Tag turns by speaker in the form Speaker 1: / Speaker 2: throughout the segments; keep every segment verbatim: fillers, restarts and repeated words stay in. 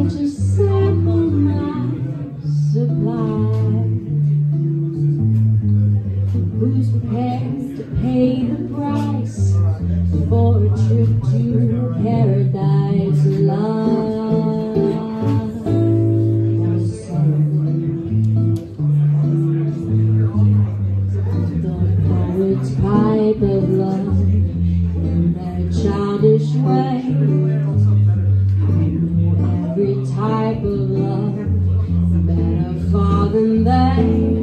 Speaker 1: to sample my supply. Who's prepared to pay the price for a trip to paradise alive? The poet's pipe of love in their childish way. I know every type of love better far than they.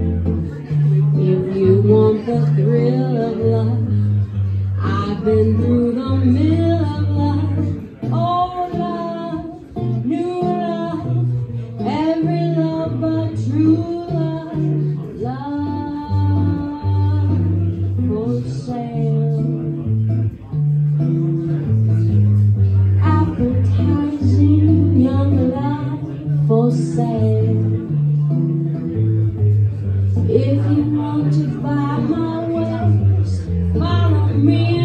Speaker 1: If you want the thrill of love, I've been through the mill of love. Old love, new love, every love but true love. Love for sale, advertising young love for sale. If you want to buy my wares, follow me.